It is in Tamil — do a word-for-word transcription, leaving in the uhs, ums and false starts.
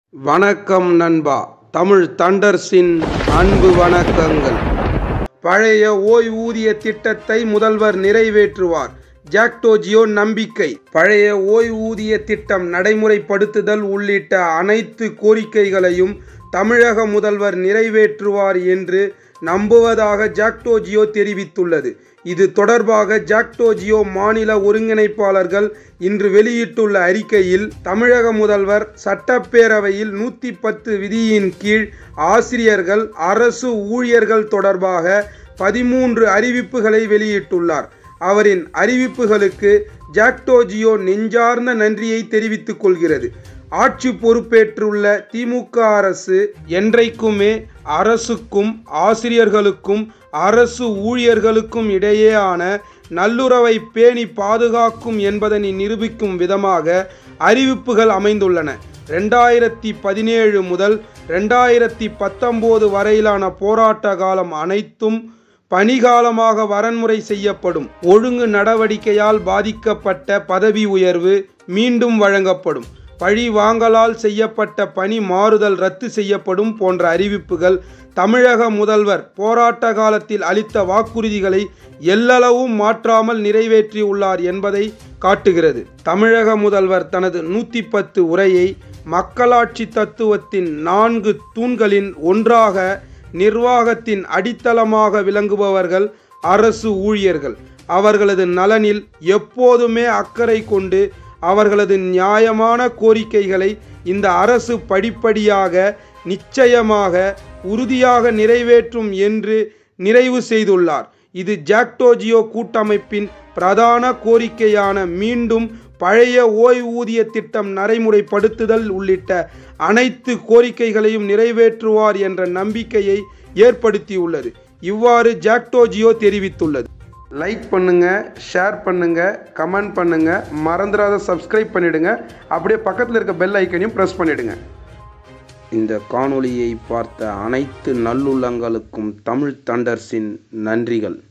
வணக்கம் நண்பா. தமிழ் தண்டர்ஸின் அன்பு வணக்கங்கள். பழைய ஓய்வூதிய திட்டத்தை முதல்வர் நிறைவேற்றுவார். ஜாக்டோ-ஜியோ நம்பிக்கை. பழைய ஓய்வூதிய திட்டம் நடைமுறைப்படுத்துதல் உள்ளிட்ட அனைத்து கோரிக்கைகளையும் தமிழக முதல்வர் நிறைவேற்றுவார் என்று நம்புவதாக ஜாக்டோ-ஜியோ தெரிவித்துள்ளது. இது தொடர்பாக ஜாக்டோ-ஜியோ மாநில ஒருங்கிணைப்பாளர்கள் இன்று வெளியிட்டுள்ள அறிக்கையில், தமிழக முதல்வர் சட்டப்பேரவையில் நூற்றி பத்து விதியின் கீழ் ஆசிரியர்கள், அரசு ஊழியர்கள் தொடர்பாக பதிமூன்று அறிவிப்புகளை வெளியிட்டுள்ளார். அவரின் அறிவிப்புகளுக்கு ஜாக்டோ-ஜியோ நெஞ்சார்ந்த நன்றியை தெரிவித்துக் கொள்கிறது. ஆட்சி பொறுப்பேற்றுள்ள திமுக அரசு என்றைக்குமே அரசுக்கும் ஆசிரியர்களுக்கும் அரசு ஊழியர்களுக்கும் இடையேயான நல்லுறவை பேணி பாதுகாக்கும் என்பதனை நிரூபிக்கும் விதமாக அறிவிப்புகள் அமைந்துள்ளன. ரெண்டாயிரத்தி பதினேழு முதல் ரெண்டாயிரத்தி பத்தொம்போது வரையிலான போராட்ட காலம் அனைத்தும் பணிகாலமாக வரன்முறை செய்யப்படும். ஒழுங்கு நடவடிக்கையால் பாதிக்கப்பட்ட பதவி உயர்வு மீண்டும் வழங்கப்படும். பழி வாங்கலால் செய்யப்பட்ட பணி மாறுதல் ரத்து செய்யப்படும் போன்ற அறிவிப்புகள் தமிழக முதல்வர் போராட்ட காலத்தில் அளித்த வாக்குறுதிகளை எல்லளவும் மாற்றாமல் நிறைவேற்றியுள்ளார் என்பதை காட்டுகிறது. தமிழக முதல்வர் தனது நூற்றி பத்து உரையை மக்களாட்சி தத்துவத்தின் நான்கு தூண்களின் ஒன்றாக, நிர்வாகத்தின் அடித்தளமாக விளங்குபவர்கள் அரசு ஊழியர்கள். அவர்களது நலனில் எப்போதுமே அக்கறை கொண்டு அவர்களது நியாயமான கோரிக்கைகளை இந்த அரசு படிப்படியாக, நிச்சயமாக, உறுதியாக நிறைவேற்றும் என்று நிறைவு செய்துள்ளார். இது ஜாக்டோ-ஜியோ கூட்டமைப்பின் பிரதான கோரிக்கையான மீண்டும் பழைய ஓய்வூதிய திட்டம் நடைமுறைப்படுத்துதல் உள்ளிட்ட அனைத்து கோரிக்கைகளையும் நிறைவேற்றுவார் என்ற நம்பிக்கையை ஏற்படுத்தியுள்ளது. இவ்வாறு ஜாக்டோ-ஜியோ தெரிவித்துள்ளது. லைக் பண்ணுங்க, ஷேர் பண்ணுங்க, கமெண்ட் பண்ணுங்க, மறந்துடாத சப்ஸ்கிரைப் பண்ணிடுங்க. அப்படியே பக்கத்தில் இருக்க பெல் ஐக்கனையும் ப்ரெஸ் பண்ணிடுங்க. இந்த காணொளியை பார்த்த அனைத்து நல்லுள்ளங்களுக்கும் தமிழ் தண்டர்ஸின் நன்றிகள்.